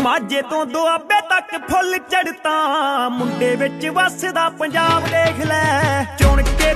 माझे तो दुआबे तक फुल चढ़ता मुंडे विच वसदा पंजाब देख लै चुन के